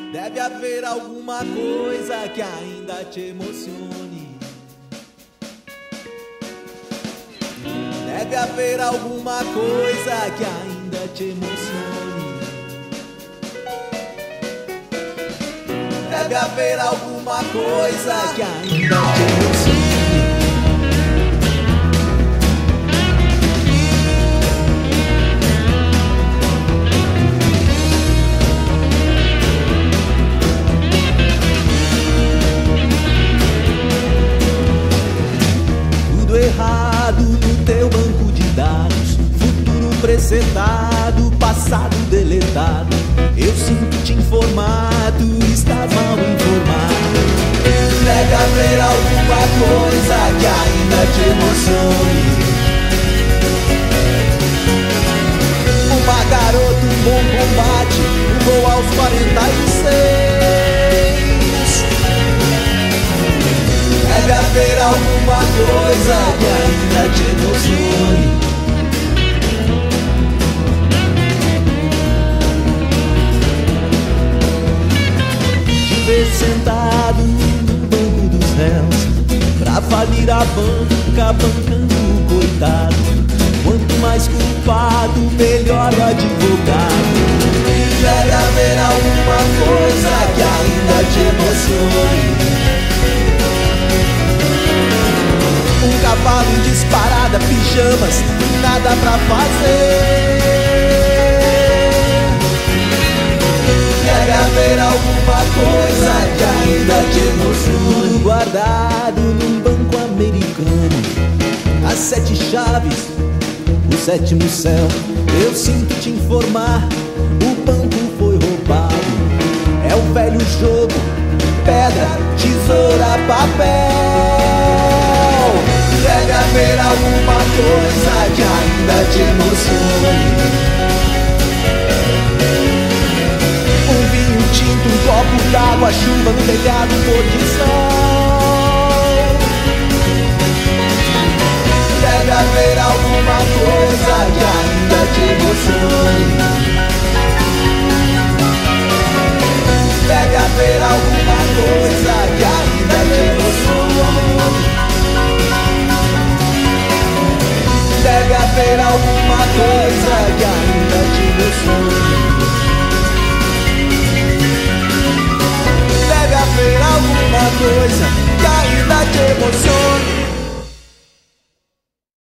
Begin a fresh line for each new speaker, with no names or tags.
Deve haver alguma coisa que ainda te emocione. Deve haver alguma coisa que ainda te emocione. Deve haver alguma coisa que ainda te emocione. Errado no teu banco de dados, futuro precetado, passado deletado. Eu sinto te informar, tu estás mal informado. Deve haver alguma coisa que ainda te emocione. Uma garota, um bom combate, um gol aos 46. Deve haver alguma coisa que ainda te emocione. Te ver sentado no banco dos réus, pra falir a banca, bancando o coitado. Quanto mais culpado, melhor o advogado. Deve haver alguma coisa que ainda te emocione. Um cavalo em disparada, pijamas, nada pra fazer. Deve haver alguma coisa que ainda te emocione. Tudo guardado num banco americano, as 7 chaves, o 7º céu. Eu sinto te informar, o banco foi roubado. É o velho jogo, pedra, tesoura, papel. Deve haver alguma coisa que ainda te emocione. Um vinho tinto, um copo d'água, chuva no telhado, pôr de sol. Deve haver alguma coisa que ainda te emocione. Deve haver alguma coisa que ainda te emocione. Deve haver alguma coisa que ainda te emocione. Deve haver alguma coisa que ainda te emocione.